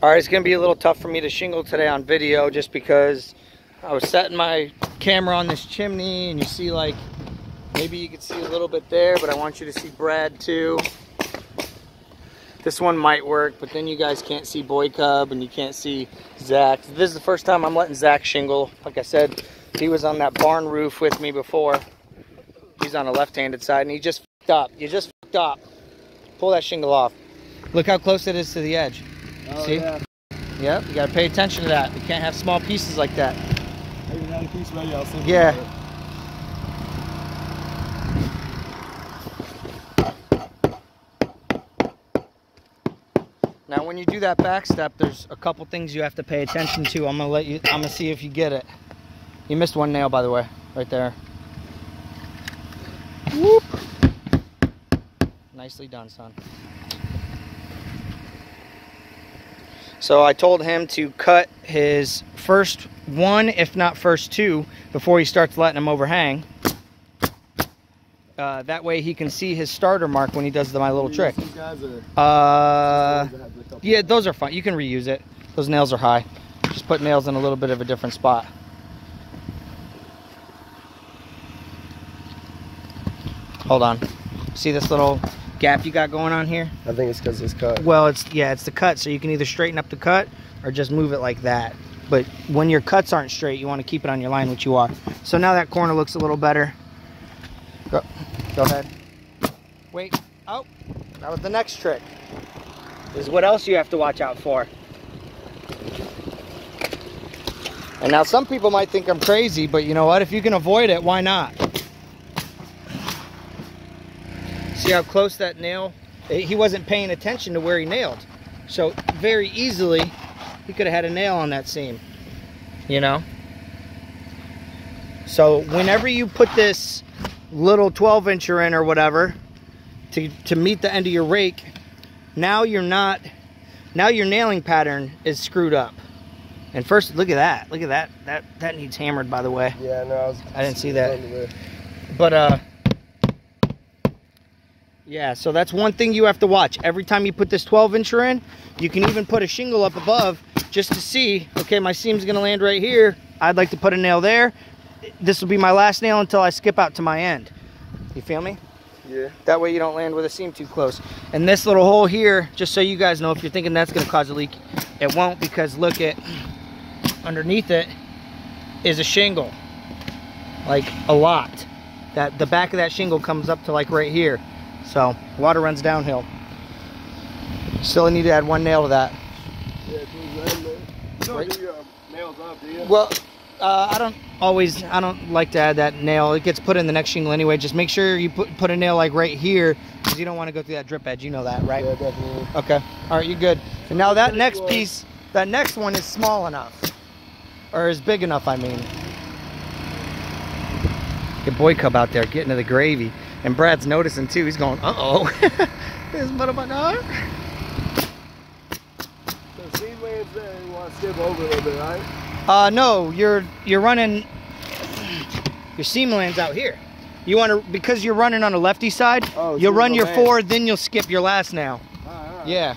All right, it's gonna be a little tough for me to shingle today on video just because I was setting my camera on this chimney and you see, like, maybe you can see a little bit there, but I want you to see Brad too. This one might work, but then you guys can't see Boy Cub and you can't see Zach. This is the first time I'm letting Zach shingle. Like I said, he was on that barn roof with me before. He's on the left-handed side and he just f***ed up. You just f***ed up. Pull that shingle off. Look how close it is to the edge. Oh, see? Yeah. Yep, you gotta pay attention to that. You can't have small pieces like that. I even had a piece ready. I'll send Yeah. Now when you do that back step, there's a couple things you have to pay attention to. I'm gonna see if you get it. You missed one nail, by the way, right there. Whoop. Nicely done, son. So I told him to cut his first one, if not first two, before he starts letting them overhang. That way he can see his starter mark when he does my little trick. Yeah, those are fine. You can reuse it. Those nails are high. Just put nails in a little bit of a different spot. Hold on. See this little gap you got going on here? I think it's because it's cut. Well, it's the cut, so you can either straighten up the cut or just move it like that. But when your cuts aren't straight, you want to keep it on your line, which you are. So now that corner looks a little better. Go ahead. Wait. Oh, that was the next trick. This is what else you have to watch out for. And now some people might think I'm crazy, but you know what? If you can avoid it, why not? See how close that nail? He wasn't paying attention to where he nailed. So very easily, he could have had a nail on that seam, you know? So whenever you put this little 12-incher in or whatever to meet the end of your rake, now your nailing pattern is screwed up. And first, look at that. Look at that. That needs hammered, by the way. Yeah, no, I didn't see that. But yeah, so that's one thing you have to watch. Every time you put this 12-incher in, you can even put a shingle up above just to see, okay, my seam's gonna land right here. I'd like to put a nail there. This will be my last nail until I skip out to my end. You feel me? Yeah. That way you don't land with a seam too close. And this little hole here, just so you guys know, if you're thinking that's gonna cause a leak, it won't, because look at, underneath it is a shingle. Like a lot. The back of that shingle comes up to like right here. So water runs downhill. Still need to add one nail to that. Yeah, you don't do your nails up, do you? Well, I don't like to add that nail. It gets put in the next shingle anyway. Just make sure you put a nail like right here, because you don't want to go through that drip edge. You know that, right? Yeah, definitely. Okay. All right, you're good. And now that next piece, that next one is small enough, or is big enough, I mean. Get Boy Cub out there getting to the gravy. And Brad's noticing too. He's going, uh-oh. This motherfucker. So seedlings there, you want to skip over a little bit, right? No, you're running your seam lands out here. You want to, because you're running on the lefty side, you'll run your forward, then you'll skip your last nail. All right. Yeah.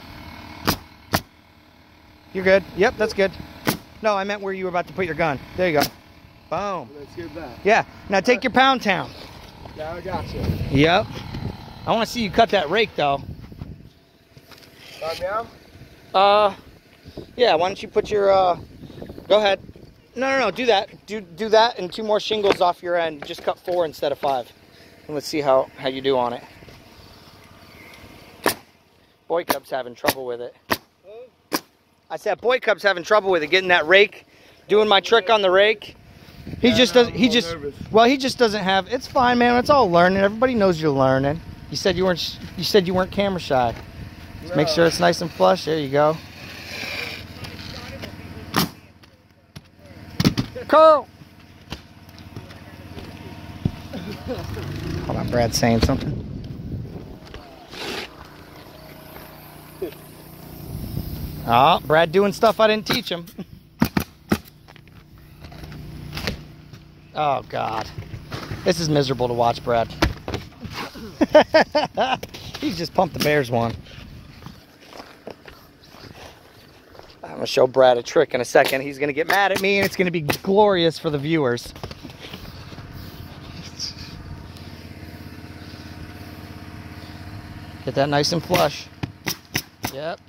You're good. Yep, that's good. No, I meant where you were about to put your gun. There you go. Boom. Let's skip that. Yeah. Now take your pound town. Yeah, I got you. Yep. I want to see you cut that rake though. Now? Yeah, why don't you put your, go ahead. No, do that. Do that and 2 more shingles off your end. Just cut 4 instead of 5. And let's see how you do on it. Boy Cub's having trouble with it. I said Boy Cub's having trouble with it, getting that rake, doing my trick on the rake. He just doesn't have, it's fine, man. It's all learning. Everybody knows you're learning. You said you weren't camera shy. Just make sure it's nice and flush. There you go. Curl. Hold on, Brad's saying something. Oh, Brad doing stuff I didn't teach him. Oh, God. This is miserable to watch, Brad. He's just pumped the Bears one. I'm gonna show Brad a trick in a second. He's gonna get mad at me and it's gonna be glorious for the viewers. Get that nice and flush. Yep.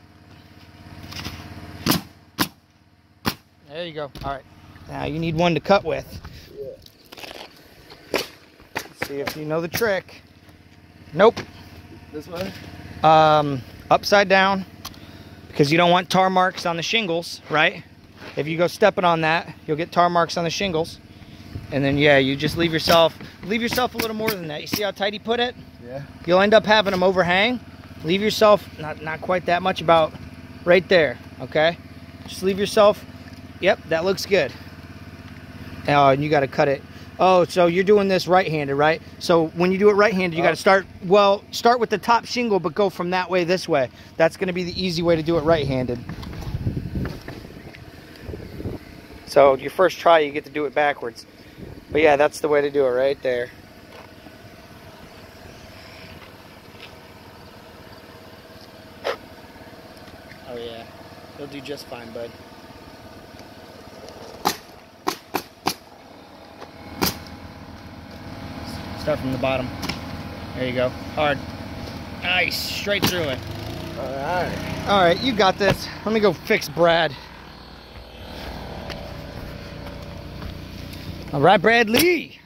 There you go. All right. Now you need one to cut with. Yeah. Let's see if you know the trick. Nope. This way? Upside down, because you don't want tar marks on the shingles, right? If you go stepping on that, you'll get tar marks on the shingles. And then, yeah, you just leave yourself a little more than that. You see how tight he put it? Yeah. You'll end up having them overhang. Leave yourself, not quite that much, about right there, okay? Just leave yourself, yep, that looks good. Oh, and you got to cut it. Oh, so you're doing this right-handed, right? So when you do it right-handed, you got to start with the top shingle, but go from that way this way. That's going to be the easy way to do it right-handed. So your first try, you get to do it backwards. But yeah, that's the way to do it right there. Oh yeah, you'll do just fine, bud. Start from the bottom. There you go. Hard. Nice. Straight through it. Alright. Alright, you got this. Let me go fix Brad. Alright, Bradley.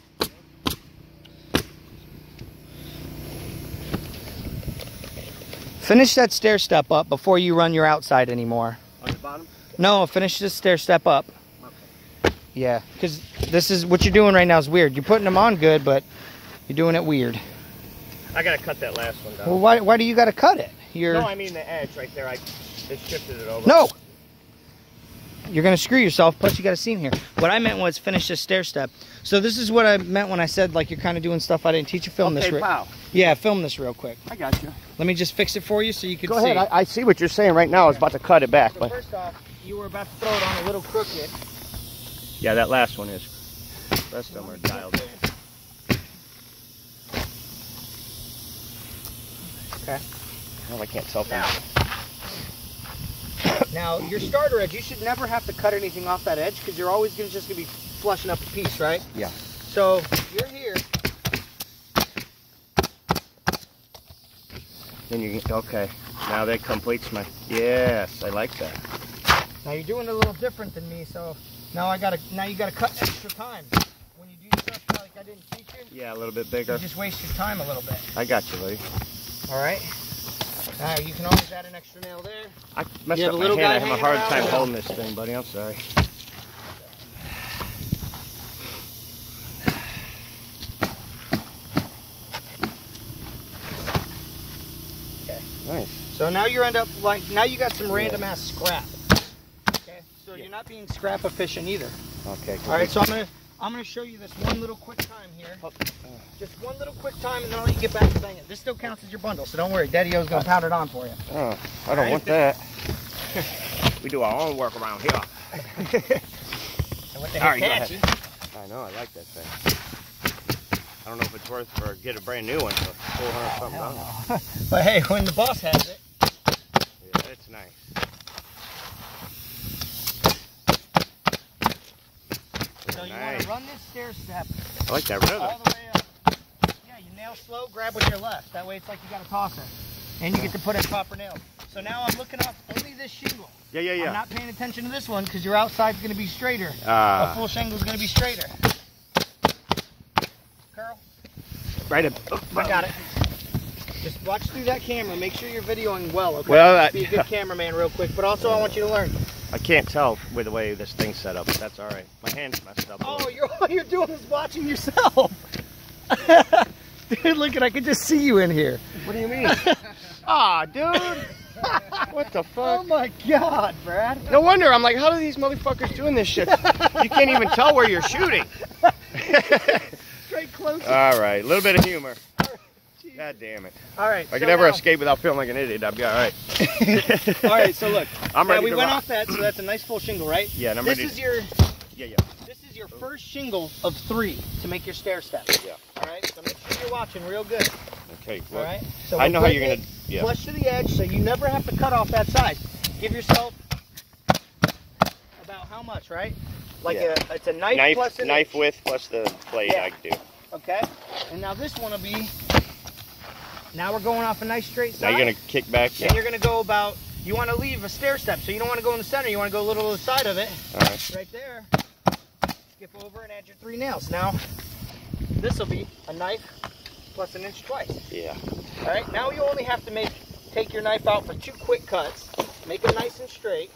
Finish that stair step up before you run your outside anymore. On the bottom? No, finish this stair step up. Yeah, because this is what you're doing right now is weird. You're putting them on good, but you're doing it weird. I gotta cut that last one down. Well, why do you gotta cut it? No, I mean the edge right there. They shifted it over. No! You're gonna screw yourself, plus you got a seam here. What I meant was finish this stair step. So this is what I meant when I said like you're kind of doing stuff I didn't teach you. Film this. Wow. Yeah, film this real quick. I got you. Let me just fix it for you so you can see. Go ahead. I see what you're saying right now. I was about to cut it back, So but first off, you were about to throw it on a little crooked. yeah, that last one is. The rest of them are dialed in. Okay. Well, I can't tell from Now, your starter edge, you should never have to cut anything off that edge because you're always just going to be flushing up a piece, right? Yeah. So, you're here. Then you okay. Now that completes my. Yes, I like that. Now you're doing it a little different than me, so now you gotta cut extra time. When you do stuff like I didn't teach you, Yeah, a little bit bigger. you just waste your time a little bit. I got you, buddy. All right. Now you can always add an extra nail there. I messed You have up a my little hand. guy I have a hanging hard around time there? holding this thing, buddy. I'm sorry. Okay. Nice. So now you end up now you got some random ass scrap. Okay. So you're not being scrap efficient either. Okay. All right. So I'm gonna show you this one little quick time here. Just one little quick time, and then I'll let you get back to banging. This still counts as your bundle, so don't worry. Daddy-O's gonna pound it on for you. Oh, I don't want that. We do our own work around here. And what the All heck, right, go catchy? ahead. I know, I like that thing. I don't know if it's worth for get a brand new one for $400 something. But hey, when the boss has it. Yeah, it's nice. So you want to run this stair step I like that rhythm. all the way up. Yeah, you nail slow, grab with your left. That way it's like you got a tosser. And you get to put in proper nails. So now I'm looking off only this shingle. Yeah, yeah, yeah. I'm not paying attention to this one because your outside's going to be straighter. A full shingle's going to be straighter. Curl. Right up. I got it. Just watch through that camera. Make sure you're videoing well, okay? Well, be a good cameraman real quick. But also I want you to learn. I can't tell with the way this thing's set up, but that's all right. My hand's messed up. Oh, all you're doing is watching yourself. Dude, look at I can just see you in here. What do you mean? Aw, dude. What the fuck? Oh my God, Brad. No wonder. I'm like, how are these motherfuckers doing this shit? You can't even tell where you're shooting. Straight close. All right, a little bit of humor. God damn it. All right. If I could ever escape without feeling like an idiot, I'd be all right. All right, so look. I'm ready we to went rock. off that, so that's a nice full shingle, right? Yeah, and I'm this ready. is your Yeah. This is your first shingle of 3 to make your stair step. Yeah. All right, so make sure you're watching real good. Okay. All Well, right. So I know how you're gonna gonna. Yeah. flush to the edge, so you never have to cut off that side. Give yourself how much, right? Like Yeah. it's a knife plus an knife inch. width plus the blade. Yeah. I do. Okay. And now this one will be. Now we're going off a nice straight side. Now you're gonna kick back. And you're gonna go about. You want to leave a stair step, so you don't want to go in the center. You want to go a little to the side of it. All right. Right there. Skip over and add your 3 nails. Now this will be a knife plus an inch twice. Yeah. All right. Now you only have to take your knife out for 2 quick cuts. Make it nice and straight.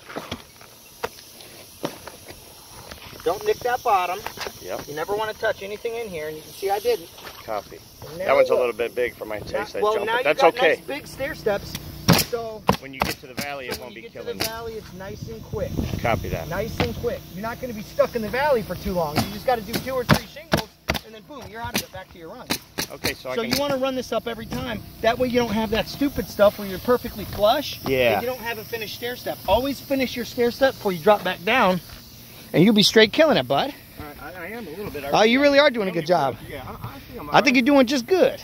Don't nick that bottom. Yep. You never want to touch anything in here, and you can see I didn't. Copy. That one's a little bit big for my taste. Well, now that's you've got okay. nice big stair steps. So when you get to the valley, it won't be killing. When you get to the valley, it's nice and quick. Copy that. Nice and quick. You're not going to be stuck in the valley for too long. You just got to do 2 or 3 shingles, and then boom, you're out of it. Back to your run. Okay, so you want to run this up every time. That way you don't have that stupid stuff where you're perfectly flush. Yeah. And you don't have a finished stair step. Always finish your stair step before you drop back down, and you'll be straight killing it, bud. I am a little bit. Oh, you really are doing a good job. Yeah, I think you're doing just good.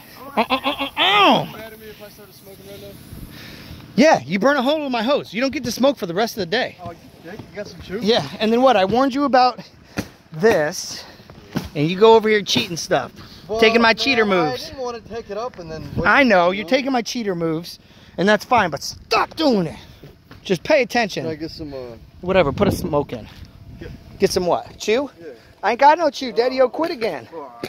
Yeah, you burn a hole in my hose. You don't get to smoke for the rest of the day. Oh, you got some truth? Yeah, and then what? I warned you about this, and you go over here cheating stuff. Well, taking my cheater moves. I didn't want to take it up and then... I know, you're taking my cheater moves, and that's fine, but stop doing it. Just pay attention. Can I get some... Whatever, put a smoke in. Get some what? Chew? Yeah. I ain't got no chew. Daddy-o quit again.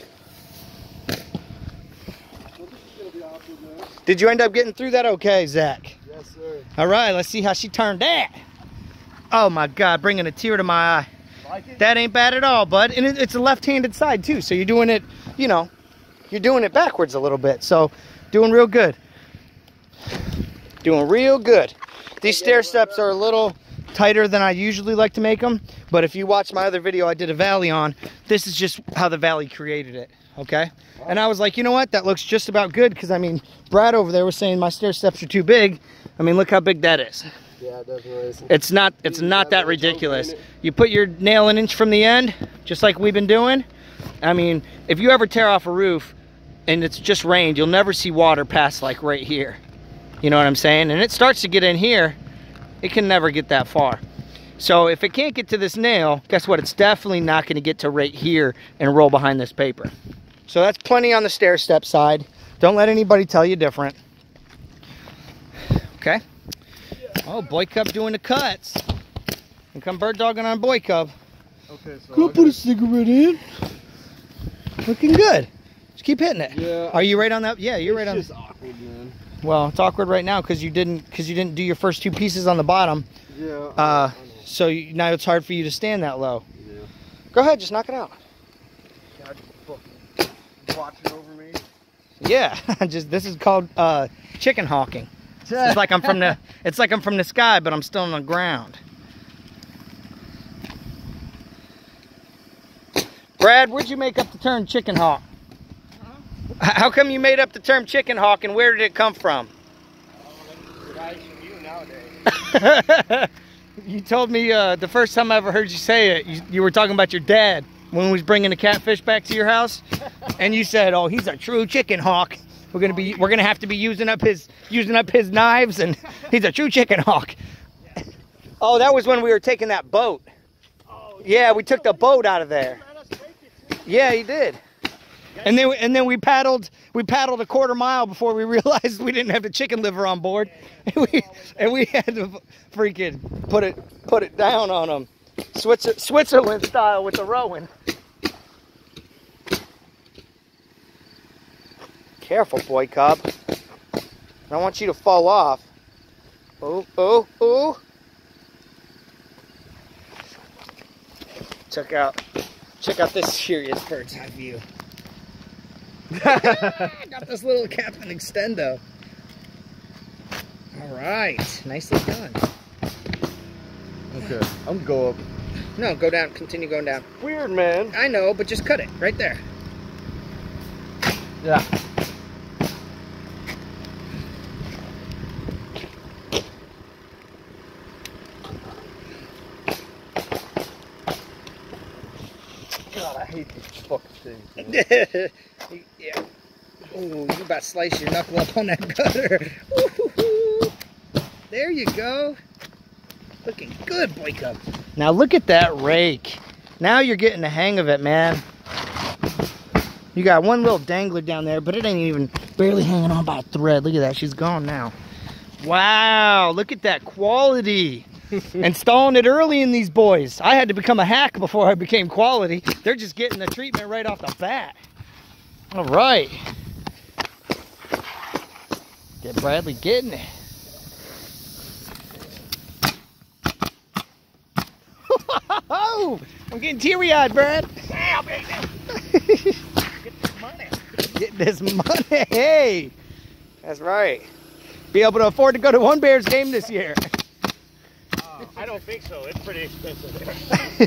Did you end up getting through that okay, Zach? Yes, sir. All right, let's see how she turned that. Oh, my God, bringing a tear to my eye. Like it? That ain't bad at all, bud. And it's a left-handed side, too, so you're doing it, you know, you're doing it backwards a little bit. So, doing real good. Doing real good. These stair steps are a little tighter than I usually like to make them, but if you watch my other video I did a valley on, this is just how the valley created it, okay? And I was like, you know what, that looks just about good, because I mean, Brad over there was saying my stair steps are too big. I mean, look how big that is. Yeah, definitely. It's not that ridiculous. You put your nail an inch from the end, just like we've been doing. I mean, if you ever tear off a roof and it's just rained, you'll never see water pass like right here. You know what I'm saying? And it starts to get in here, it can never get that far. So if it can't get to this nail, guess what? It's definitely not going to get to right here and roll behind this paper. So that's plenty on the stair step side. Don't let anybody tell you different. Okay? Oh, Boy Cub doing the cuts. And come bird dogging on Boy Cub. Okay, so Go put a cigarette in. Looking good. Just keep hitting it. Yeah. Are you right on that? Yeah, you're right on. It's just awkward, man. Well, it's awkward right now because you didn't do your first 2 pieces on the bottom. Yeah. So now it's hard for you to stand that low. Yeah. Go ahead, just knock it out. God, fucking watching over me. Yeah, this is called chicken hawking. It's like I'm from the sky, but I'm still on the ground. Brad, where'd you make up the term chicken hawk? How come you made up the term chicken hawk, and where did it come from? Guys from you nowadays. You told me the first time I ever heard you say it, you were talking about your dad when we was bringing the catfish back to your house, and you said, "Oh, he's a true chicken hawk. We're gonna have to be using up his knives, and he's a true chicken hawk." Oh, that was when we were taking that boat. Yeah, we took the boat out of there. Yeah, he did. And then we paddled a quarter mile before we realized we didn't have the chicken liver on board, and we had to freaking put it down on them, Switzerland style with the rowing. Careful, Boy Cub. I don't want you to fall off. Oh, oh, oh. Check out this serious bird's eye view. Got this little Captain Extendo. All right, nicely done. Okay, I'm gonna go up. No, go down. Continue going down. Weird, man. I know, but just cut it right there. Yeah. God, I hate these fucking things. Yeah. Oh, you about to slice your knuckle up on that gutter. There you go. Looking good, Boy Cub. Now look at that rake. Now you're getting the hang of it, man. You got one little dangler down there, but it ain't even barely hanging on by a thread. Look at that, she's gone now. Wow, look at that quality. Installing it early in these boys. I had to become a hack before I became quality. They're just getting the treatment right off the bat. All right. Get Bradley getting it. I'm getting teary-eyed, Brad. Yeah, baby. Get this money. Get this money. Hey, that's right. Be able to afford to go to one Bears game this year. I don't think so. It's pretty expensive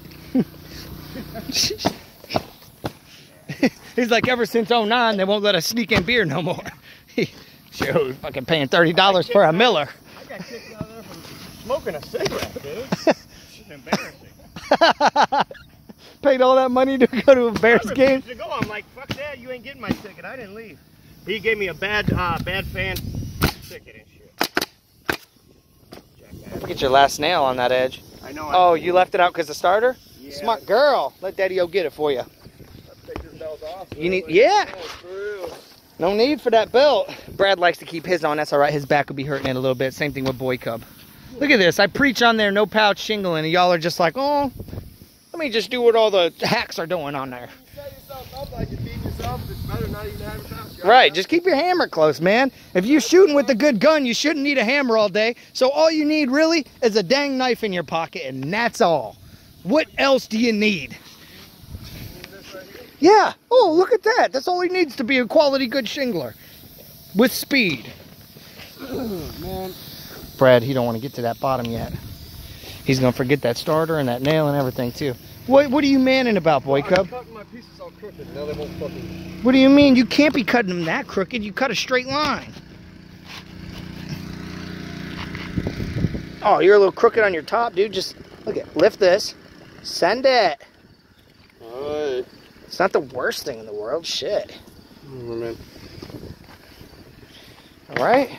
there. He's like, ever since '09, they won't let us sneak in beer no more. Shoot, fucking paying $30 for a Miller. I got kicked out of there from smoking a cigarette, dude. It's embarrassing. Paid all that money to go to a Bears game? To go. I'm like, fuck that, you ain't getting my ticket. I didn't leave. He gave me a bad fan ticket and shit. Look at your last nail on that edge. I know. Oh, you left it out because the starter? Yeah. Smart girl. Let Daddy-O get it for you. Take this belt off. You need, yeah. Oh, No need for that belt. Brad likes to keep his on. That's all right. His back will be hurting it a little bit. Same thing with Boy Cub. Look at this. I preach on there, no pouch shingling, and y'all are just like, oh, let me just do what all the hacks are doing on there. You set yourself up like you're beating yourself. It's better not even have a pouch. Right. Just keep your hammer close, man. If you're shooting with a good gun, you shouldn't need a hammer all day. So all you need really is a dang knife in your pocket, and that's all. What else do you need? Yeah. Oh, look at that. That's all he needs to be a quality good shingler. With speed. Man. Brad, he don't want to get to that bottom yet. He's going to forget that starter and that nail and everything, too. What are you manning about, Boy Cub? I'm cutting my pieces all crooked. Now they won't fucking... What do you mean? You can't be cutting them that crooked. You cut a straight line. Oh, you're a little crooked on your top, dude. Just, look at, lift this. Send it. Alright. It's not the worst thing in the world. Shit. Man. All right.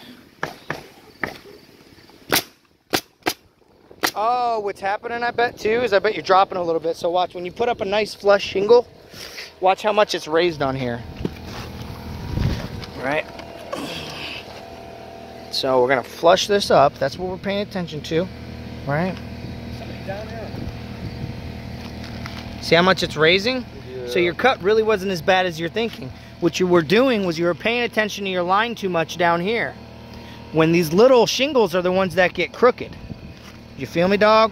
Oh, what's happening, I bet, too, is I bet you're dropping a little bit. So watch, when you put up a nice flush shingle, watch how much it's raised on here. All right. So we're going to flush this up. That's what we're paying attention to. Right? Down here. See how much it's raising? Yeah. So your cut really wasn't as bad as you're thinking. What you were doing was you were paying attention to your line too much down here. When these little shingles are the ones that get crooked. You feel me, dog?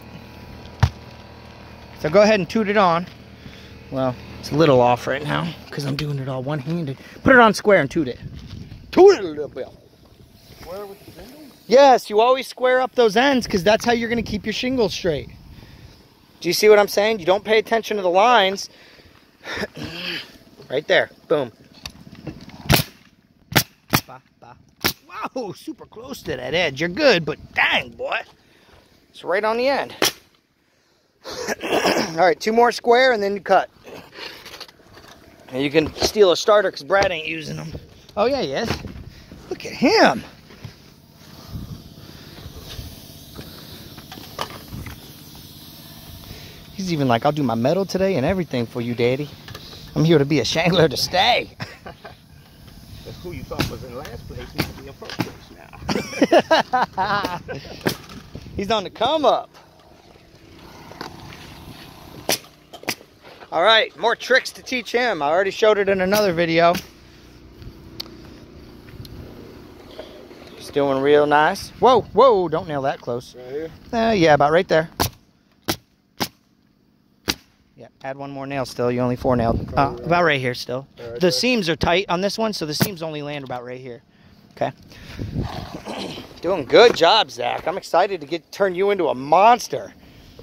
So go ahead and toot it on. Well, it's a little off right now because I'm doing it all one-handed. Put it on square and toot it. Toot it a little bit. Square with the shingle? Yes, you always square up those ends because that's how you're going to keep your shingles straight. Do you see what I'm saying? You don't pay attention to the lines. Right there. Boom. Wow, super close to that edge. You're good, but dang, boy. It's right on the end. All right, 2 more square and then you cut. And you can steal a starter because Brad ain't using them. Oh, yeah, he is. Look at him. He's even like, I'll do my metal today and everything for you, Daddy. I'm here to be a Shingler to stay. That's who you thought was in last place. He's going to be in first place now. He's on the come up. All right, more tricks to teach him. I already showed it in another video. He's doing real nice. Whoa, whoa, don't nail that close. Right here? Yeah, about right there. Yeah, add 1 more nail still. You only 4 nailed. About right here still. Right The there. seams are tight on this one, so the seams only land about right here. Okay. Doing good job, Zach. I'm excited to turn you into a monster.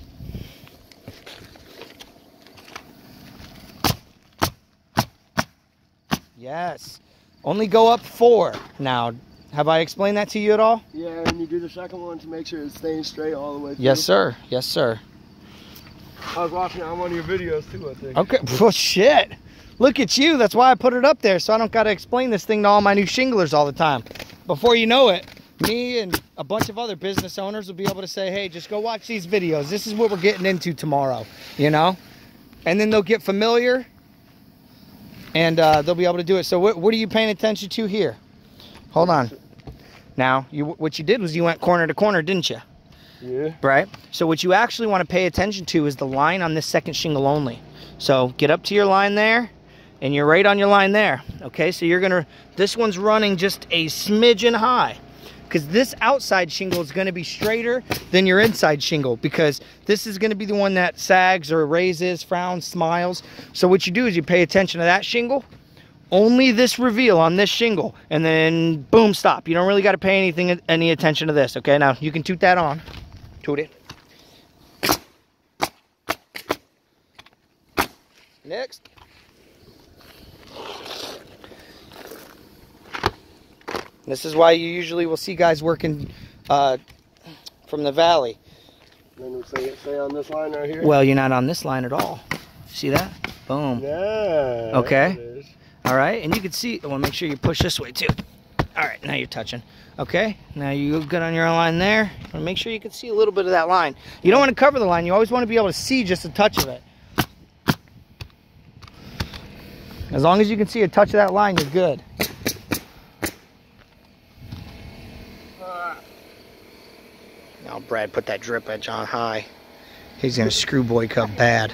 Yes. Only go up 4 now. Have I explained that to you at all? Yeah, and you do the second one to make sure it's staying straight all the way through. Yes, sir. Yes, sir. I was watching it on one of your videos too, I think. Okay. Well, shit. Look at you. That's why I put it up there, so I don't got to explain this thing to all my new shinglers all the time. Before you know it, me and a bunch of other business owners will be able to say, hey, just go watch these videos. This is what we're getting into tomorrow, you know? And then they'll get familiar and they'll be able to do it. So what are you paying attention to here? Hold on. Now, what you did was you went corner to corner, didn't you? Yeah. Right? So what you actually want to pay attention to is the line on this second shingle only. So get up to your line there, and you're right on your line there. Okay, so you're gonna, this one's running just a smidgen high, because this outside shingle is gonna be straighter than your inside shingle, because this is gonna be the one that sags or raises, frowns, smiles. So what you do is you pay attention to that shingle, only this reveal on this shingle, and then boom, stop. You don't really gotta pay any attention to this, okay? Now, you can toot that on. Toot it. Next. This is why you usually will see guys working from the valley. Then we say on this line right here? Well, you're not on this line at all. See that? Boom. Yeah. Okay. All right, and you can see, well, make sure you push this way too. All right, now you're touching. Okay, now you good on your line there. Make sure you can see a little bit of that line. You don't want to cover the line. You always want to be able to see just a touch of it. As long as you can see a touch of that line, you're good. Now, Brad, put that drip edge on high. He's going to screw Boy Cub bad.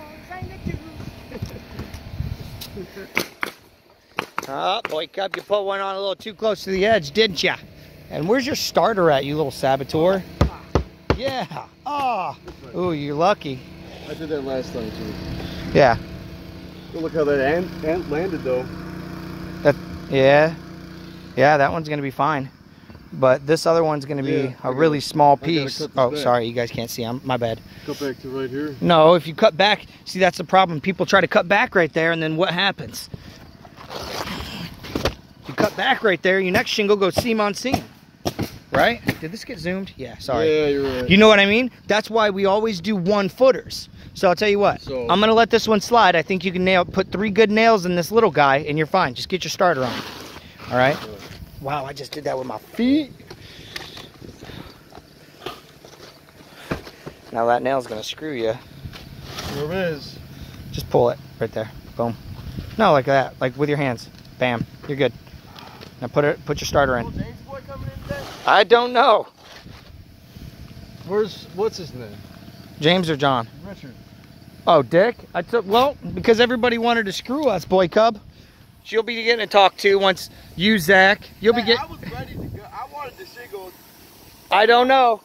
Oh, Boy Cub, you put one on a little too close to the edge, didn't ya? And where's your starter at, you little saboteur? Yeah. Oh. Ooh, you're lucky. I did that last time, too. Yeah. Oh, look how that ant landed, though. Yeah. Yeah, that one's going to be fine. But this other one's going to be a really small piece. Oh, sorry, you guys can't see. My bad. Cut back to right here? No, if you cut back, see, that's the problem. People try to cut back right there, and then what happens? You cut back right there, your next shingle goes seam on seam. Right? Did this get zoomed? Yeah, sorry. Yeah, you're right. You know what I mean? That's why we always do 1-footers. So I'll tell you what, So, I'm going to let this one slide. I think you can put 3 good nails in this little guy, and you're fine. Just get your starter on. All right? Wow, I just did that with my feet. Now that nail's going to screw you. There it is. Just pull it right there. Boom. No, like that. Like with your hands. Bam. You're good. Now put your starter in. James boy coming in today? I don't know. What's his name? James or John? Richard. Oh, Dick? Well, because everybody wanted to screw us, Boy Cub. She'll be getting a talk to once you, Zach. You'll be getting. I was ready to go. I wanted to shingle. I don't know.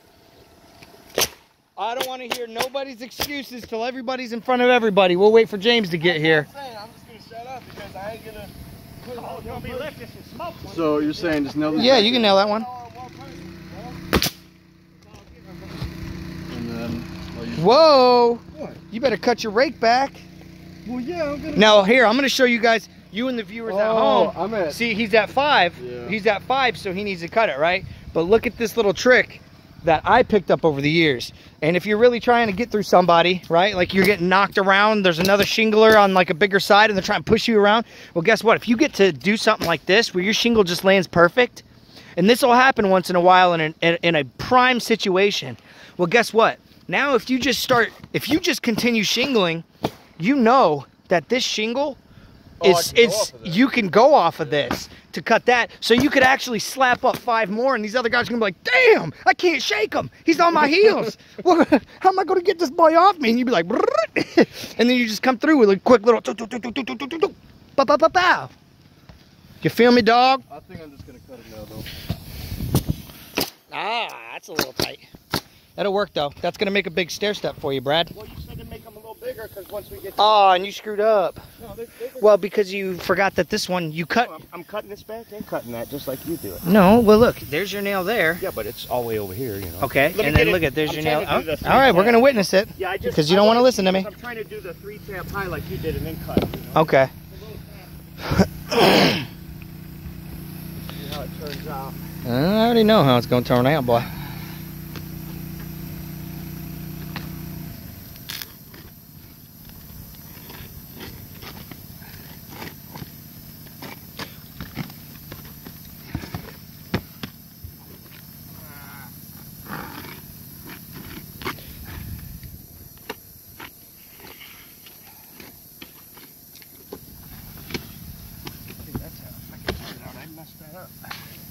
I don't want to hear nobody's excuses till everybody's in front of everybody. We'll wait for James to get here. I'm just going to shut up because I ain't going to. smoke. So you're saying just nail this? Yeah, you can nail that one. And then. Whoa! What? You better cut your rake back. Well, yeah, I'm gonna. Now here, I'm going to show you guys, you and the viewers at home. I'm at. See, he's at 5. Yeah. He's at 5, so he needs to cut it, right? But look at this little trick that I picked up over the years. And if you're really trying to get through somebody, right? Like you're getting knocked around, there's another shingler on like a bigger side and they're trying to push you around. Well, guess what? If you get to do something like this where your shingle just lands perfect, and this will happen once in a while in a prime situation. Well, guess what? Now if you just continue shingling, you know that this shingle you can go off of this to cut that, so you could actually slap up 5 more, and these other guys are gonna be like, damn, I can't shake him, he's on my heels. Well, how am I gonna get this boy off me? And you'd be like, and then you just come through with a quick little pow. You feel me, dog? I think I'm just gonna cut it now, though. Ah, that's a little tight. That'll work though. That's gonna make a big stair step for you, Brad. Well, you said to make them a little bigger because once we get to Oh, and you screwed up. no, they're bigger. Well, because you forgot that this one you cut. I'm cutting this back and cutting that just like you do it. No, well look, there's your nail there. Yeah, but it's all the way over here, you know. Okay, Let me and then get look it. at there's I'm your trying nail. to do the Oh, all right, we're 3-tab. gonna witness it. Yeah, because you don't want to listen to me. I'm trying to do the 3-tab high like you did and then cut. You know? Okay. See how it turns out. I already know how it's gonna turn out, boy.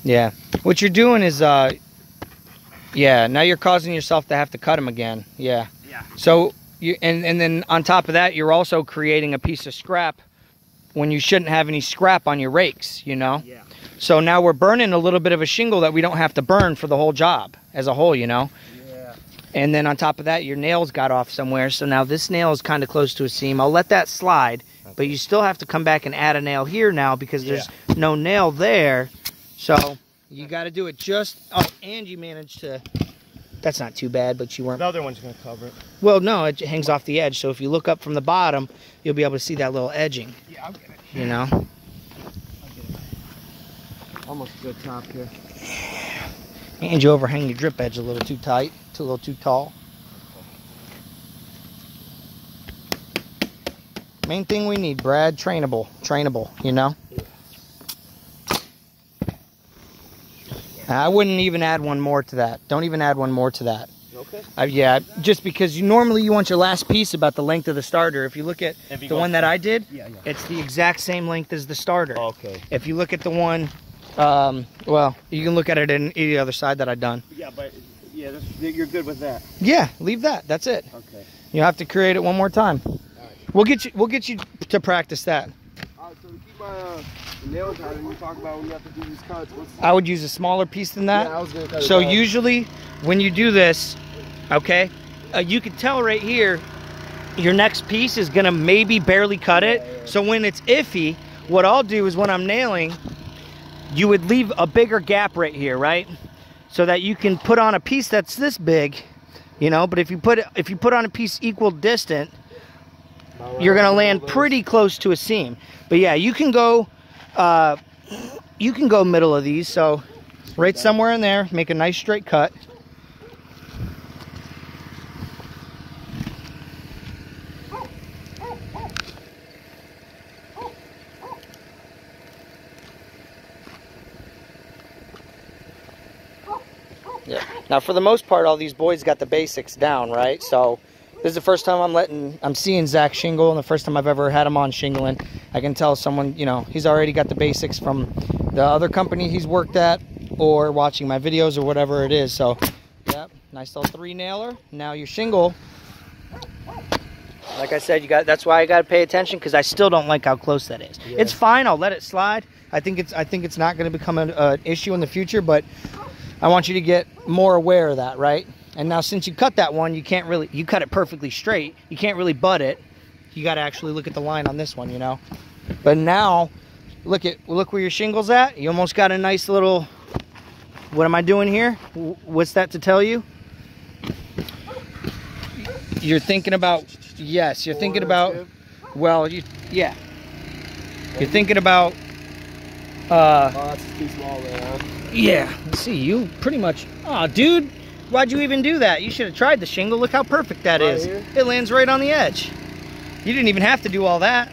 Yeah. What you're doing is, yeah, now you're causing yourself to have to cut them again. Yeah. Yeah. So, and then on top of that, you're also creating a piece of scrap when you shouldn't have any scrap on your rakes, you know? Yeah. So now we're burning a little bit of a shingle that we don't have to burn for the whole job as a whole, you know? Yeah. And then on top of that, your nails got off somewhere. So now this nail is kind of close to a seam. I'll let that slide, but you still have to come back and add a nail here now because there's no nail there. So you got to do it just, oh, and you managed to, that's not too bad, but you weren't. The other one's going to cover it. Well, no, it hangs off the edge. So if you look up from the bottom, you'll be able to see that little edging. Yeah, I'll get it. You know? I'll get it. Almost a good top here. And you overhang your drip edge a little too tight, a little too tall. Main thing we need, Brad, trainable, you know? I wouldn't even add one more to that. Don't even add one more to that. Okay. Yeah, just because normally you want your last piece about the length of the starter. If you look at the one that I did, it's the exact same length as the starter. Okay. If you look at the one, well, you can look at it in any other side that I've done. Yeah, but yeah, you're good with that. Yeah, leave that. That's it. Okay. You have to create it one more time. All right. We'll get you to practice that. All right, so to keep my nails out, and you talk about when you have to do these cuts. I would use a smaller piece than that. Yeah, I was gonna cut it So down. usually when you do this, okay, you can tell right here, your next piece is gonna maybe barely cut it. Yeah. So when it's iffy, what I'll do is when I'm nailing, you would leave a bigger gap right here, right? So that you can put on a piece that's this big, you know. But if you put on a piece equal distant, you're gonna land pretty close to a seam. But yeah, you can go middle of these. So right somewhere in there, make a nice straight cut. Yeah. Now, for the most part, all these boys got the basics down, right? So this is the first time I'm seeing Zach shingle, and the first time I've ever had him on shingling. I can tell someone, you know, he's already got the basics from the other company he's worked at or watching my videos or whatever it is. So, yeah, nice little 3-nailer. Now your shingle, like I said, that's why I got to pay attention, because I still don't like how close that is. Yeah. It's fine. I'll let it slide. I think it's not going to become an issue in the future, but I want you to get more aware of that, right? And now since you cut that one, you cut it perfectly straight. You can't really butt it. You got to actually look at the line on this one, you know? But now, look where your shingle's at. You almost got a nice little, what am I doing here? What's that to tell you? You're thinking about, yes, you're thinking about, well, yeah. You're thinking about, oh, that's too small there, huh? Yeah, let's see, you pretty much, oh, dude, why'd you even do that? You should have tried the shingle. Look how perfect that is. Here? It lands right on the edge. You didn't even have to do all that.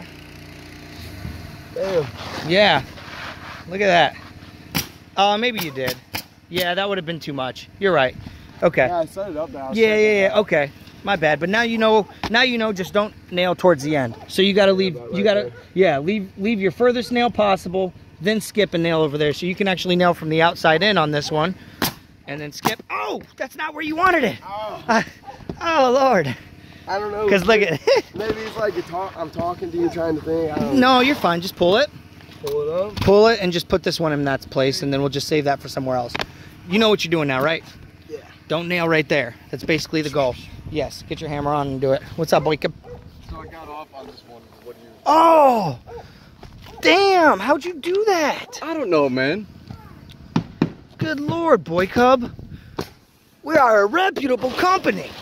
Damn. Yeah, look at that. Maybe you did. Yeah, that would have been too much. You're right. Okay. Yeah, I set it up now. Yeah. Okay, my bad. But now you know. Just don't nail towards the end. So you got to leave. You got to, yeah, leave your furthest nail possible. Then skip and nail over there, so you can actually nail from the outside in on this one, and then skip. Oh, that's not where you wanted it. Oh, oh Lord. I don't know. Because look at maybe it's like I'm talking to you, trying to think. I don't No, you're fine. Just pull it. Pull it up. Pull it and just put this one in that place, and then we'll just save that for somewhere else. You know what you're doing now, right? Yeah. Don't nail right there. That's basically the goal. Yes. Get your hammer on and do it. What's up, boy? So I got off on this one. What do you? Oh. Damn, how'd you do that? I don't know, man. Good Lord, boy cub. We are a reputable company.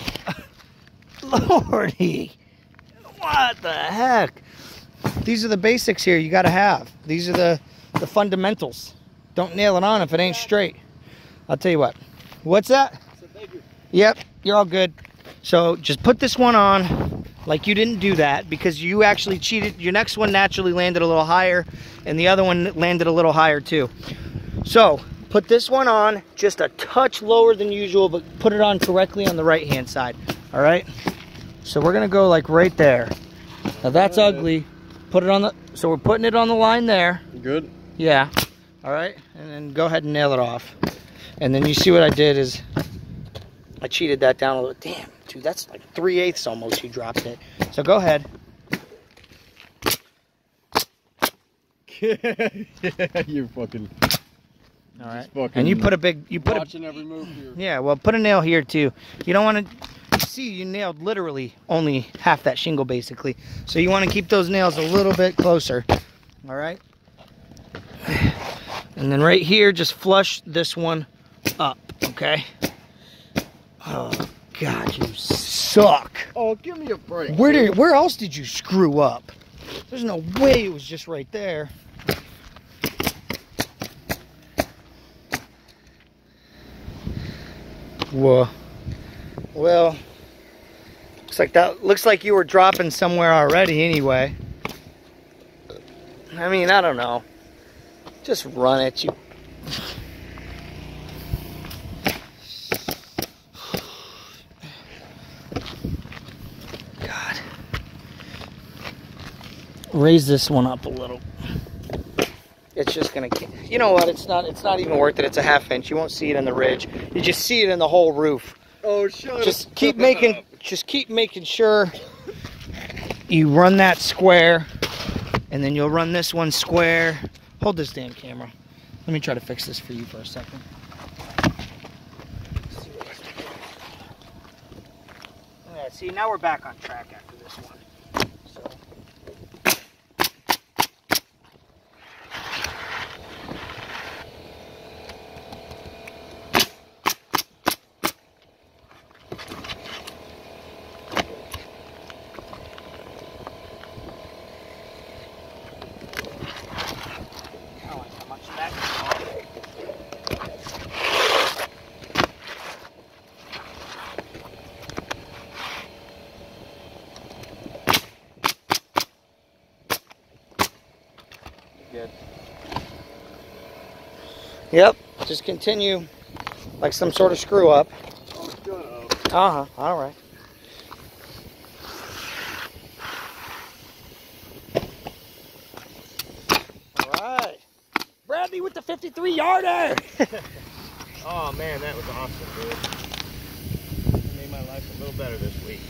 Lordy. What the heck? These are the basics here you gotta have. These are the fundamentals. Don't nail it on if it ain't straight. I'll tell you what. What's that? So thank you. Yep, you're all good. So just put this one on like you didn't do that, because you actually cheated. Your next one naturally landed a little higher, and the other one landed a little higher too. So put this one on just a touch lower than usual, but put it on correctly on the right hand side. All right, so we're gonna go like right there. Now that's ugly. Put it on the, so we're putting it on the line there. Good. Yeah, All right, and then go ahead and nail it off. And then you see what I did is I cheated that down a little. Damn, dude, that's like 3/8 almost. You dropped it. So go ahead. You're fucking. All right. Fucking And you put a big. You put watching every move here. Yeah, well, put a nail here too. You don't want to. You see, you nailed literally only half that shingle basically. So you want to keep those nails a little bit closer. All right. And then right here, just flush this one up. Okay. Oh God, you suck. Oh, give me a break. Where else did you screw up? There's no way it was just right there. Whoa. Well, looks like you were dropping somewhere already anyway. I mean, I don't know. Just run it, you. God. Raise this one up a little. It's just gonna, you know what? It's not even worth it. It's a 1/2 inch. You won't see it in the ridge. You just see it in the whole roof. Oh, shut Just up. keep making sure you run that square, and then you'll run this one square. Hold this damn camera. Let me try to fix this for you for a second. Yeah, see, now we're back on track after this one. So. Good. Yep, just continue like some sort of screw up. Oh, shut up. Uh-huh, all right. All right. Bradley with the 53-yarder. Oh man, that was awesome, dude. It made my life a little better this week.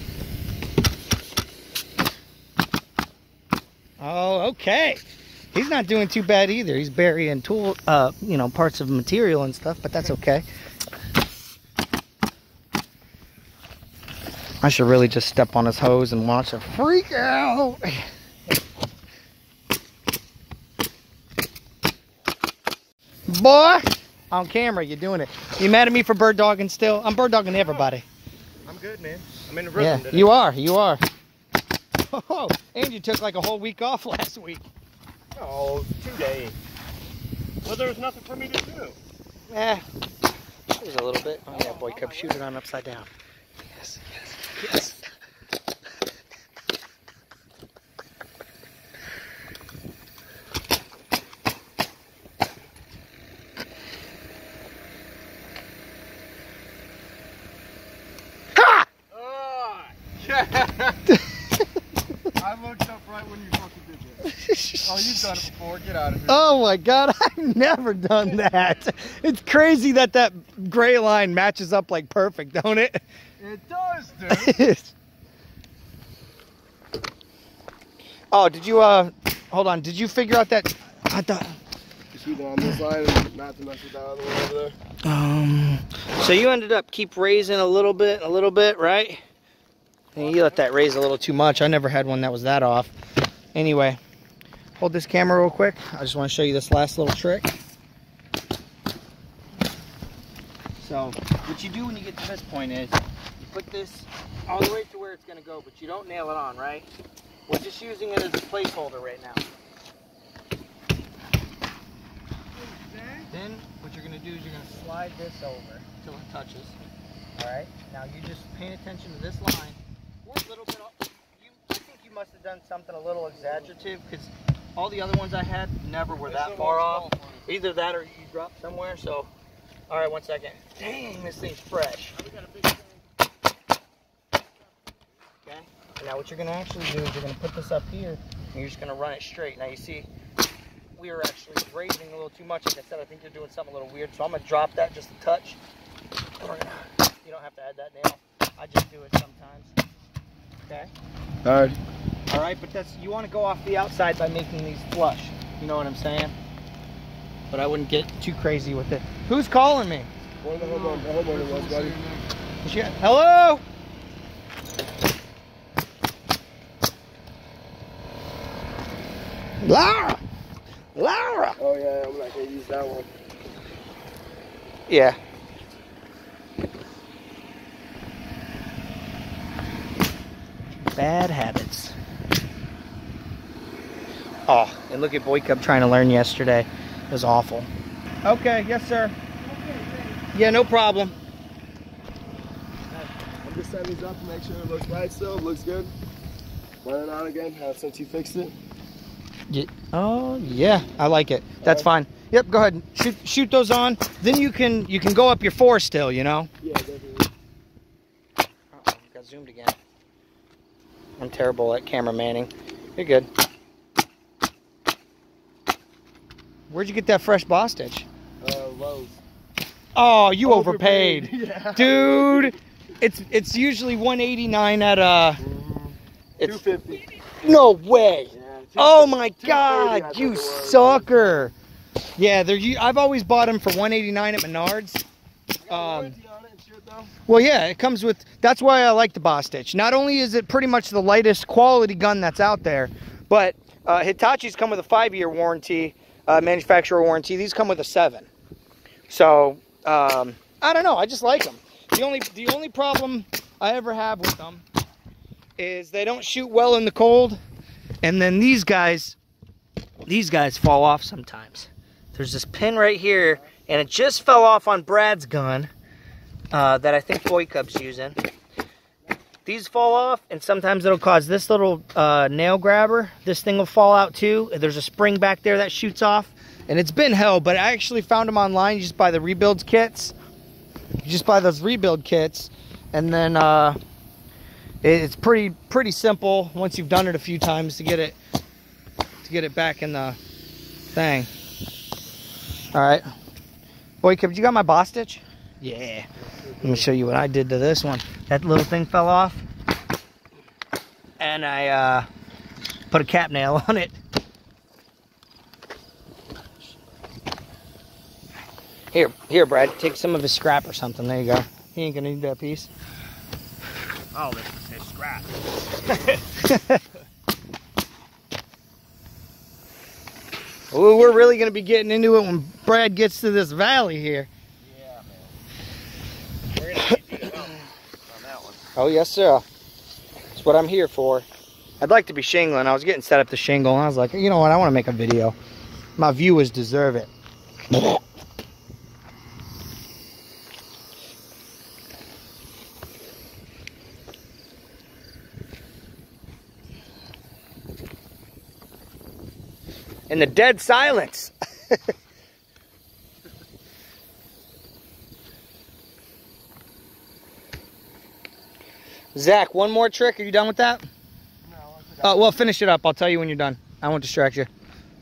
Oh, okay. He's not doing too bad either. He's burying tool, you know, parts of material and stuff, but that's okay. I should really just step on his hose and watch him freak out. Boy, on camera, you're doing it. You mad at me for bird dogging still? I'm bird dogging everybody. I'm good, man. I'm in the rhythm today. You are. Oh, and you took like a whole week off last week. Oh, 2 days. Well, there was nothing for me to do. Yeah, there's a little bit. Oh yeah, boy, come shoot it on upside down. Yes, yes, yes. Ha! Oh, yeah. I looked up right when you fucking did this. Oh, you've done it before. Get out of here. Oh my God, I've never done that. It's crazy that that gray line matches up like perfect, don't it? It does, dude. Oh, did you, hold on, did you figure out that, I thought, Just keep it on this line and not to mess with that other one over there. so you ended up keep raising a little bit, right? And you let that raise a little too much. I never had one that was that off. Anyway, hold this camera real quick. I just want to show you this last little trick. So, what you do when you get to this point is, you put this all the way to where it's going to go, but you don't nail it on, right? We're just using it as a placeholder right now. Then, what you're going to do is you're going to slide this over until it touches. Alright, now you just pay attention to this line. Or a little bit off. I think you must have done something a little exaggerative, because all the other ones I had never were that far off. Either that or you dropped somewhere, so. Alright, 1 second. Dang, this thing's fresh. Okay, and now what you're going to actually do is you're going to put this up here, and you're just going to run it straight. Now you see, we were actually raising a little too much. Like I said, I think you're doing something a little weird. So I'm gonna drop that just a touch. You don't have to add that nail. I just do it sometimes. Okay. All right. All right, but you want to go off the outside by making these flush. You know what I'm saying? But I wouldn't get too crazy with it. Who's calling me? One of the homeowner was, buddy. Hello? Laura! Laura! Oh yeah, I'm not gonna use that one. Yeah. Bad habits. Oh, and look at Boy Cub trying to learn yesterday. It was awful. Okay, yes sir. Yeah, no problem. I'm just setting these up to make sure it looks right still, looks good. Run it out again, since you fixed it. Yeah. Oh yeah, I like it. That's fine. Yep, go ahead. Shoot those on. Then you can go up your 4 still, you know? Yeah, definitely. Uh-oh, got zoomed again. I'm terrible at camera manning. You're good. Where'd you get that fresh boss stitch? Lowe's. Oh, you overpaid. Yeah. Dude, it's usually $189 at it's $250. No way. Yeah, Oh my $230, God, you sucker. Yeah, I've always bought them for $189 at Menards. Well, yeah, it comes with, that's why I like the boss stitch. Not only is it pretty much the lightest quality gun that's out there, but Hitachi's come with a 5-year warranty, manufacturer warranty. These come with a 7. So, I don't know, I just like them. The only problem I ever have with them is they don't shoot well in the cold, and then these guys fall off sometimes. There's this pin right here, and it just fell off on Brad's gun that I think Boy Cub's using. These fall off, and sometimes it'll cause this little nail grabber. This thing will fall out too. There's a spring back there that shoots off, and it's been hell, but I actually found them online. You just buy the rebuild kits. You just buy those rebuild kits, and then it's pretty simple once you've done it a few times to get it back in the thing. All right, Boy Cub, you got my boss stitch? Yeah. Let me show you what I did to this one. That little thing fell off, and I put a cap nail on it. Here, Brad, take some of his scrap or something. There you go. He ain't gonna need that piece. Oh, this is his scrap. Ooh, we're really gonna be getting into it when Brad gets to this valley here. Yeah, man. We're gonna need to go on that one. Oh, yes, sir. That's what I'm here for. I'd like to be shingling. I was getting set up to shingle, and I was like, you know what? I want to make a video. My viewers deserve it. In the dead silence. Zach, one more trick. Are you done with that? No. Well, finish it up. I'll tell you when you're done. I won't distract you.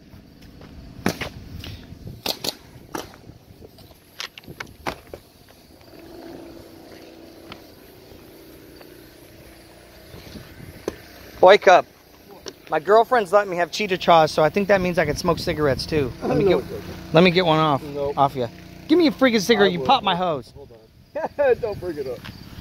Boy Cub. My girlfriend's letting me have cheetah chaws, so I think that means I can smoke cigarettes too. Let me get one off you. Give me a freaking cigarette. You pop my hose. Hold on. Don't bring it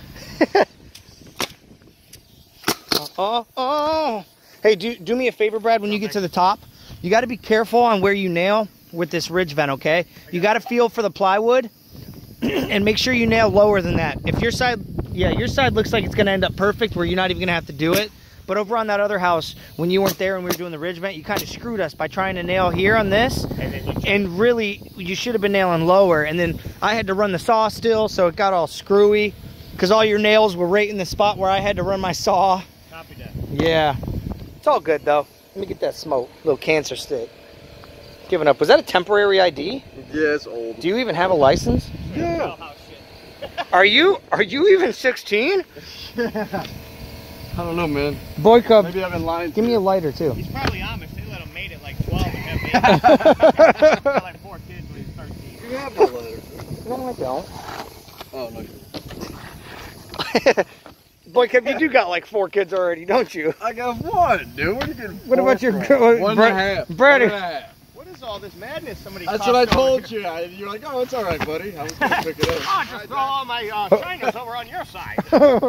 up. Oh. Hey, do me a favor, Brad. When you get to the top, you got to be careful on where you nail with this ridge vent, okay? You got to feel for the plywood and make sure you nail lower than that. If your side looks like it's going to end up perfect where you're not even going to have to do it. But over on that other house, when you weren't there and we were doing the ridge vent, you kind of screwed us by trying to nail here on this. And really, you should have been nailing lower. And then I had to run the saw still, so it got all screwy. Because all your nails were right in the spot where I had to run my saw. Copy that. Yeah. It's all good, though. Let me get that smoke. Little cancer stick. Giving up. Was that a temporary ID? Yeah, it's old. Do you even have a license? Yeah. Are you even 16? I don't know, man. Boy Cub, maybe I've been lying. Give me a lighter, too. He's probably Amish. They let him mate at like 12 and have got like 4 kids when he's 13. You have my letter. No, I don't. Oh, no. Boy, Kev, you do got like 4 kids already, don't you? I got 1, dude. What are you getting? What about your girl? 1.5. Brady? What is all this madness? Somebody That's what I told you. You're like, oh, it's all right, buddy. I was going to pick it up. Oh, just throw all my Chinas over on your side.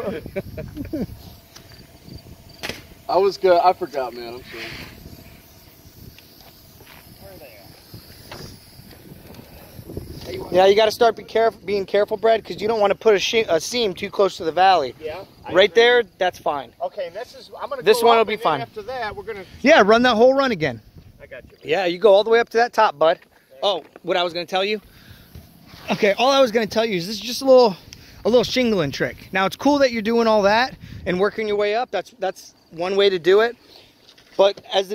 I was good. I forgot, man. I'm sorry. Where are they at? Yeah, you got to start being careful, Brad, because you don't want to put a seam too close to the valley. Yeah. Right there, that's fine. Okay, and this is. I'm gonna. This go one up, will be and then fine. After that, we're gonna. Yeah, run that whole run again. I got you. Yeah, you go all the way up to that top, bud. Oh, what I was going to tell you? Okay, all I was going to tell you is this is just a little shingling trick. Now, it's cool that you're doing all that and working your way up. That's one way to do it. But as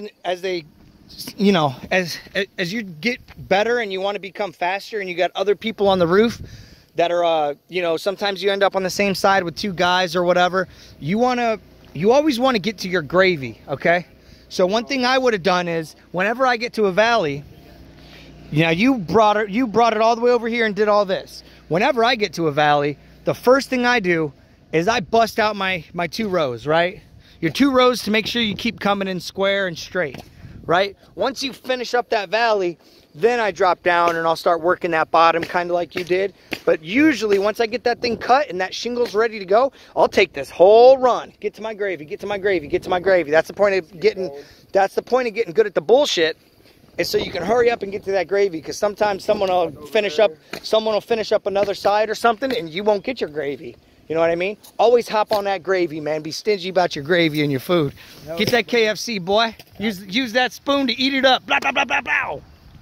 you get better and you want to become faster and you got other people on the roof that are, sometimes you end up on the same side with 2 guys or whatever. You always want to get to your gravy, okay? So one thing I would have done is whenever I get to a valley, you brought it all the way over here and did all this. Whenever I get to a valley, the first thing I do is I bust out my 2 rows, right? Your 2 rows to make sure you keep coming in square and straight, right? Once you finish up that valley, then I drop down and I'll start working that bottom kind of like you did. But usually once I get that thing cut and that shingle's ready to go, I'll take this whole run. Get to my gravy, get to my gravy, get to my gravy. That's the point of getting good at the bullshit, is so you can hurry up and get to that gravy, because sometimes someone will finish up another side or something and you won't get your gravy. You know what I mean? Always hop on that gravy, man. Be stingy about your gravy and your food. Get that KFC, boy. Use that spoon to eat it up. Blah, blah, blah, blah, blah.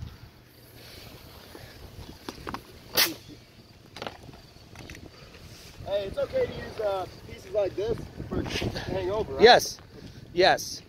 Hey, it's okay to use pieces like this for hang over, right? Yes. Yes.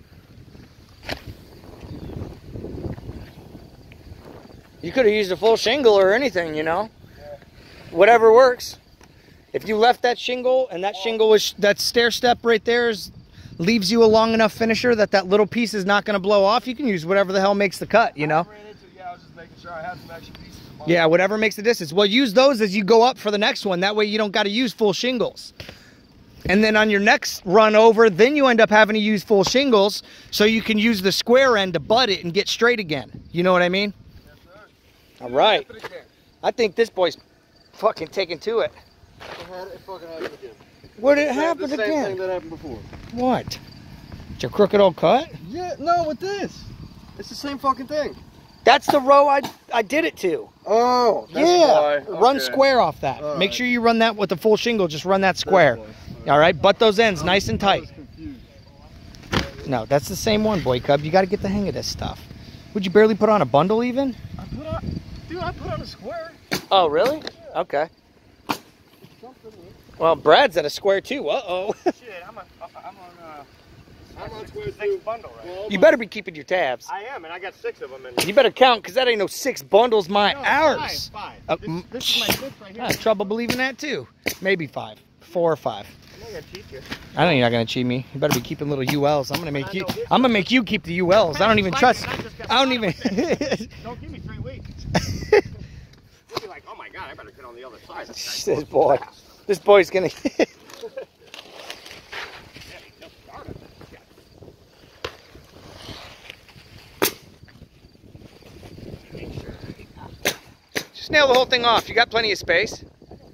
You could have used a full shingle or anything, Yeah. Whatever works. If you left that shingle and that shingle was, that stair step right there leaves you a long enough finisher that little piece is not going to blow off, you can use whatever the hell makes the cut, I ran into it, I was just making sure I had some extra pieces. Yeah, whatever makes the distance. Well, use those as you go up for the next one. That way you don't got to use full shingles. And then on your next run over, then you end up having to use full shingles so you can use the square end to butt it and get straight again. You know what I mean? Yes, sir. All right. I think this boy's fucking taking to it. It fucking happened again. What did it happen the same again? thing that happened before. What? It's your crooked old cut? Yeah, no, with this. It's the same fucking thing. That's the row I did it to. Oh, that's yeah. why. Run Okay. square off that. All Make right. sure you run that with the full shingle. Just run that square. That's why. All right. Butt those ends nice and I tight. was confused. No, that's the same one, boy cub. You got to get the hang of this stuff. Would you barely put on a bundle even? I put on a square. Oh, really? Okay. Well, Brad's at a square too. Uh-oh. Shit, I'm on square 6 too. bundle right now. You better be keeping your tabs. I am, and I got 6 of them. And You better count, because that ain't no 6 bundles, my no, ours. 5. This is my 6th right here. I have trouble believing that too. Maybe 5. 4 or 5. I'm not gonna cheat you. I know you're not gonna cheat me. You better be keeping little ULs. I'm gonna make you keep the ULs. I don't even trust. I don't even. Don't give me 3 weeks. You'll be like, oh my god, I better get on the other side. This boy. This boy's gonna. Just nail the whole thing off. You got plenty of space.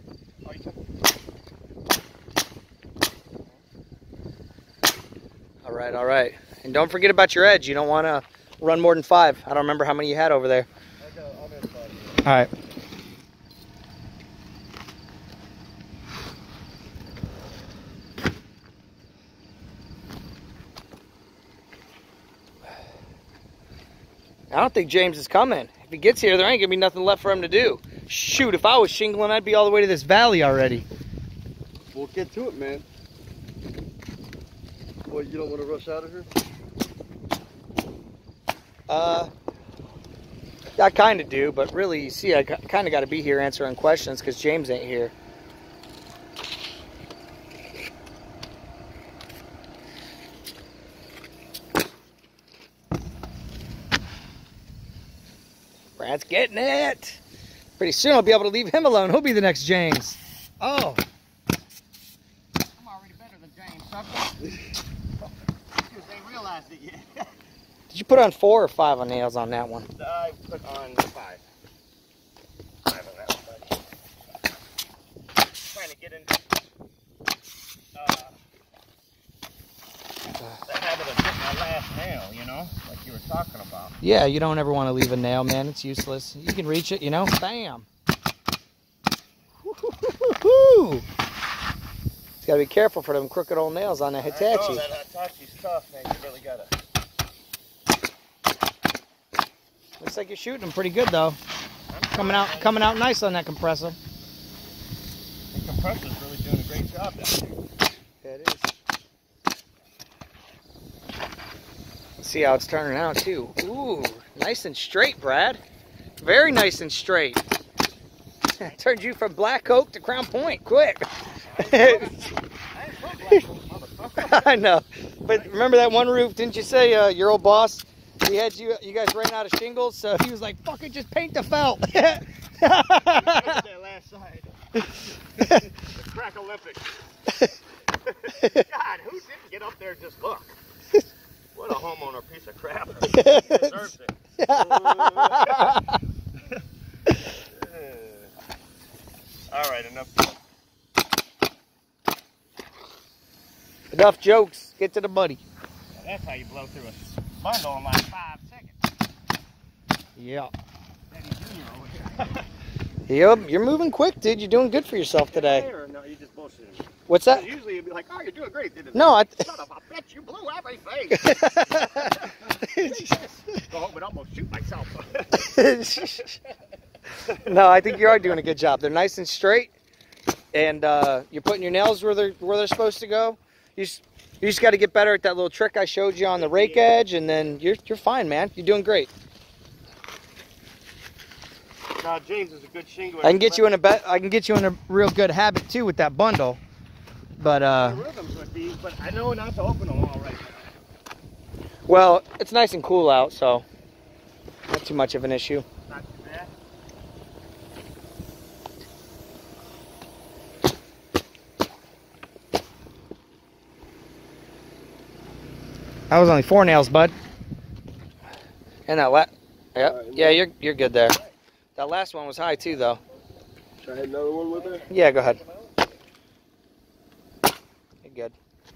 All right. And don't forget about your edge. You don't want to run more than 5. I don't remember how many you had over there. All right. I don't think James is coming. If he gets here, there ain't gonna be nothing left for him to do. Shoot, if I was shingling, I'd be all the way to this valley already. We'll get to it, man. Well, you don't want to rush out of here? I kind of do, but really, you see, I kind of got to be here answering questions because James ain't here. Brad's getting it. Pretty soon I'll be able to leave him alone. He'll be the next James. Oh. I'm already better than James, sucker. Because they realized it yet. Did you put on 4 or 5 on nails on that one? I put on 5. 5 on that one, buddy. Trying to get into the habit of getting my last nail, you know, like you were talking about. Yeah, you don't ever want to leave a nail, man. It's useless. You can reach it, you know. Bam. Woo-hoo-hoo-hoo. Just gotta be careful for them crooked old nails on that Hitachi. I know that Hitachi's tough, man. You really gotta. Looks like you're shooting them pretty good though. Coming out nice on that compressor. The compressor's really doing a great job down there. Yeah, it is. See how it's turning out too. Ooh, nice and straight, Brad. Very nice and straight. Turned you from Black Oak to Crown Point, quick. I know, but remember that one roof? Didn't you say your old boss? He had you guys ran out of shingles, so he was like, "Fuck it, just paint the felt." That last side. The crack Olympics. God, who didn't get up there and just look? What a homeowner piece of crap. He deserves it. All right, enough. Enough jokes. Get to the money. That's how you blow through a bundle in like 5 seconds. Yeah. Eddie Jr. over here. Yep, you're moving quick, dude. You're doing good for yourself today. Or no, you just bullshitting me. What's that? Usually you'd be like, oh, you're doing great. No, Son of a bitch, you blew everything. Go home and almost shoot myself. No, I think you are doing a good job. They're nice and straight, and you're putting your nails where they're supposed to go. You just got to get better at that little trick I showed you on the rake edge, and then you're fine, man. You're doing great. No, James is a good shingler. I can get you in a real good habit too with that bundle, but the rhythms would be, but I know not to open them all right now. well, it's nice and cool out, so not too much of an issue. Not too bad. That was only 4 nails, bud. And that yep. Yeah, you're good there. That last one was high too, though. Should I hit another one with it? Yeah, go ahead. You're good.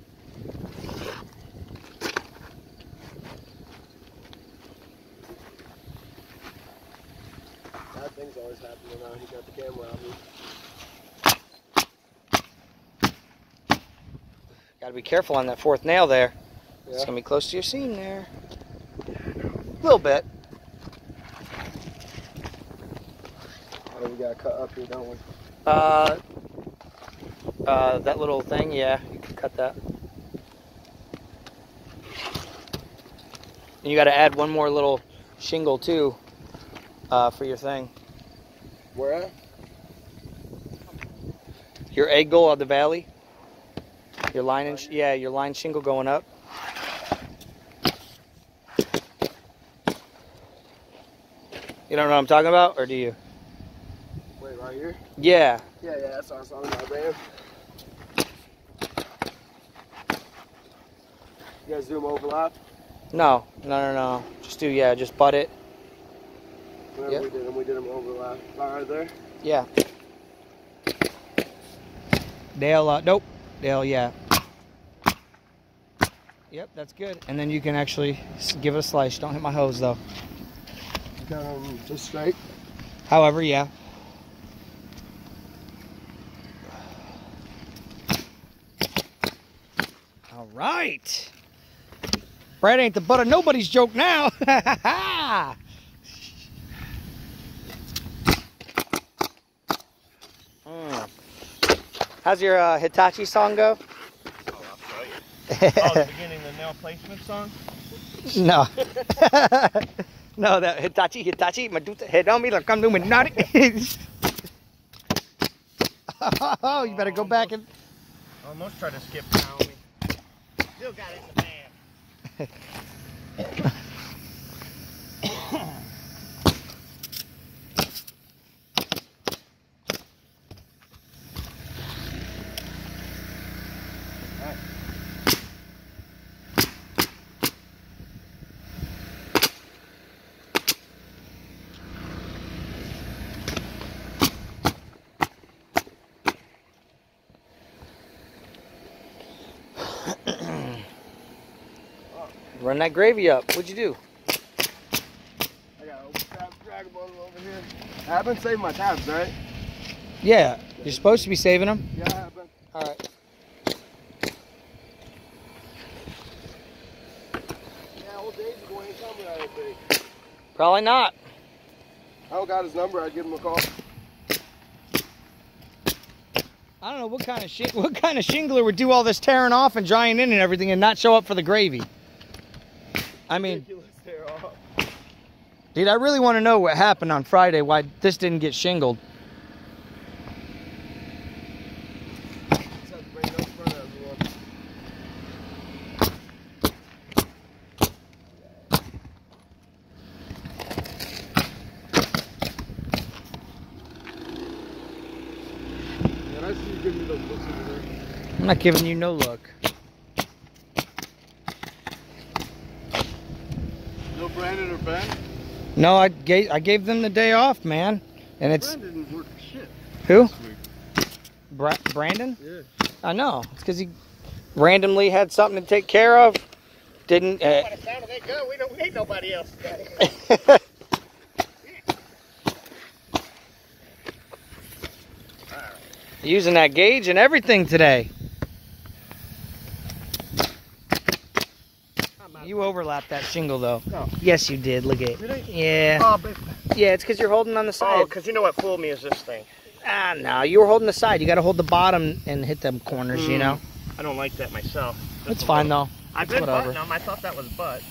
Bad things always happen when he got the camera on me. Gotta be careful on that 4th nail there. Yeah. It's gonna be close to your seam there. A little bit. Oh, we got to cut up here, don't we? That little thing, yeah, you can cut that. And you got to add one more little shingle too, for your thing. Where at? Your egg goal of the valley. Your line, your line shingle going up. You don't know what I'm talking about, or do you? Wait, right here? Yeah. Yeah, that's what I was on my ram. You guys do them overlap? No. Just just butt it. Whenever Yep. we did them overlap. Right there? Yeah. Dale, nope. Dale, yeah. Yep, that's good. And then you can actually give it a slice. Don't hit my hose, though. Got them just straight. However, yeah. All right. Brad ain't the butt of nobody's joke now. How's your Hitachi song go? Oh, I'll show you. Oh, the beginning of the nail placement song? No. No, that Hitachi, Maduta, head on me like I'm doing naughty. Oh, you better go back and... Almost tried to skip down me. Still got it in the bag. Run that gravy up. What'd you do? I got a drag bottle over here. I've been saving my tabs, right? Yeah, you're supposed to be saving them. Yeah, I have been. All right. Yeah, old Dave's going to tell me that, I think. Probably not. I don't got his number. I'd give him a call. I don't know what kind of shingler would do all this tearing off and drying in and everything and not show up for the gravy. I mean, dude, I really want to know what happened on Friday, why this didn't get shingled. I'm not giving you no look. No Brandon or Ben? No, I gave them the day off, man. And it's Brandon didn't work shit. Who? Brandon? Yeah. I know. It's because he randomly had something to take care of. Didn't. By the sound of that gun, we ain't nobody else today. Using that gauge and everything today. You overlapped that shingle though. No. Yes, you did. Look at it. Did I? Yeah. Oh, but... Yeah, it's because you're holding on the side. Oh, because you know what fooled me is this thing. Ah, no. You were holding the side. You got to hold the bottom and hit them corners, you know? I don't like that myself. It's fine though. I've been butting them. I thought that was butt.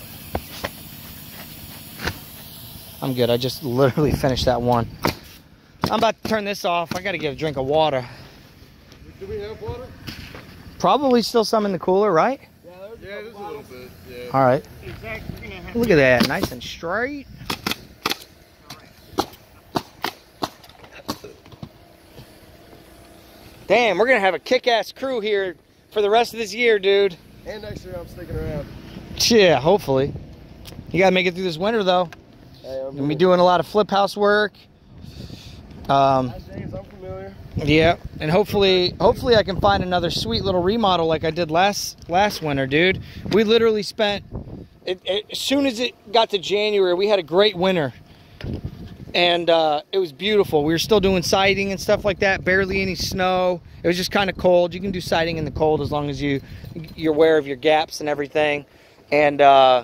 I'm good. I just literally finished that one. I'm about to turn this off. I got to get a drink of water. Do we have water? Probably still some in the cooler, right? Yeah, there's a little bit. Yeah. All right. Exactly. Look at that. Nice and straight. Damn, we're going to have a kick-ass crew here for the rest of this year, dude. And next year I'm sticking around. Yeah, hopefully. You got to make it through this winter, though. Hey, I'm Gonna be doing a lot of flip house work. I'm familiar. Yeah, and hopefully I can find another sweet little remodel like I did last winter, dude. We literally spent as soon as it got to January, we had a great winter, and it was beautiful. We were still doing siding and stuff like that. Barely any snow. It was just kind of cold. You can do siding in the cold as long as you're aware of your gaps and everything. And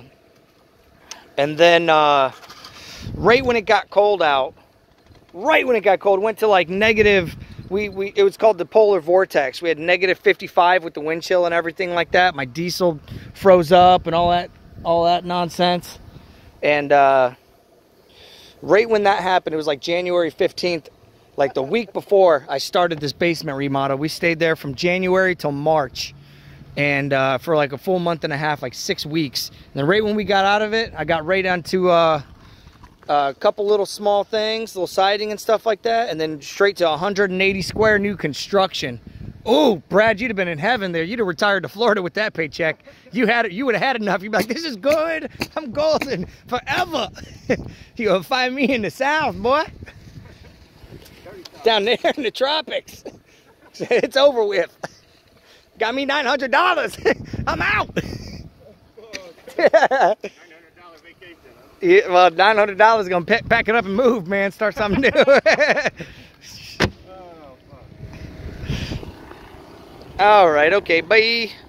then right when it got cold out. Right when it got cold, went to like negative. It was called the polar vortex. We had negative 55 with the wind chill and everything like that. My diesel froze up and all that nonsense. And right when that happened, it was like January 15th, like the week before I started this basement remodel. We stayed there from January till March, and for like a full month and a half, like 6 weeks. And then right when we got out of it, I got right onto a couple little small things, little siding and stuff like that, and then straight to 180 square new construction. Oh, Brad, you'd have been in heaven there. You'd have retired to Florida with that paycheck. You would have had enough. You'd be like, this is good. I'm golden forever. You gonna find me in the South, boy. Down there in the tropics. It's over with. Got me $900. I'm out. Yeah, well, $900 is gonna pack it up and move, man. Start something new. All right, okay, bye.